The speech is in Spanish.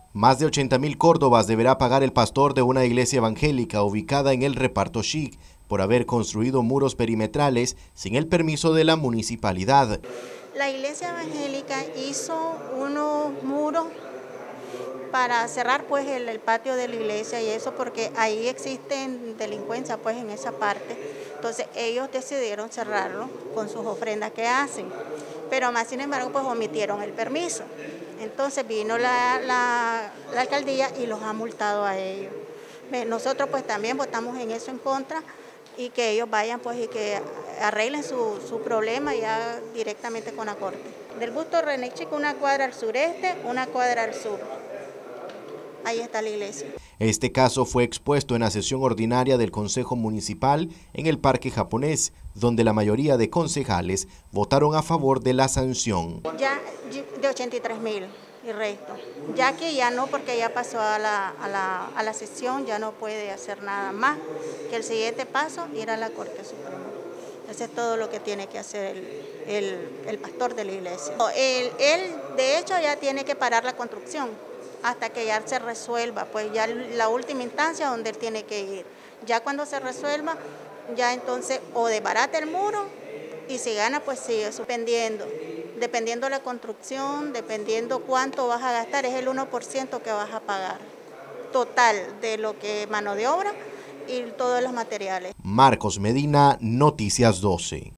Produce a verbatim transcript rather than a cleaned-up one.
Más de ochenta mil córdobas deberá pagar el pastor de una iglesia evangélica ubicada en el Reparto Chic por haber construido muros perimetrales sin el permiso de la municipalidad. La iglesia evangélica hizo unos muros para cerrar pues el, el patio de la iglesia y eso porque ahí existen delincuencia pues en esa parte. Entonces ellos decidieron cerrarlo con sus ofrendas que hacen, pero más sin embargo pues omitieron el permiso. Entonces vino la, la, la alcaldía y los ha multado a ellos. Nosotros pues también votamos en eso en contra y que ellos vayan pues y que arreglen su, su problema ya directamente con la corte. Del busto René Chico, una cuadra al sureste, una cuadra al sur. Ahí está la iglesia. Este caso fue expuesto en la sesión ordinaria del Consejo Municipal en el Parque Japonés, donde la mayoría de concejales votaron a favor de la sanción. Ya de ochenta y tres mil y resto. Ya que ya no, porque ya pasó a la, a, la, a la sesión, ya no puede hacer nada más que el siguiente paso, ir a la Corte Suprema. Eso es todo lo que tiene que hacer el, el, el pastor de la iglesia. Él, él, de hecho, ya tiene que parar la construcción hasta que ya se resuelva, pues ya la última instancia donde él tiene que ir. Ya cuando se resuelva, ya entonces o desbarata el muro y si gana, pues sigue suspendiendo. Dependiendo de la construcción, dependiendo cuánto vas a gastar, es el uno por ciento que vas a pagar. Total de lo que mano de obra y todos los materiales. Marcos Medina, Noticias doce.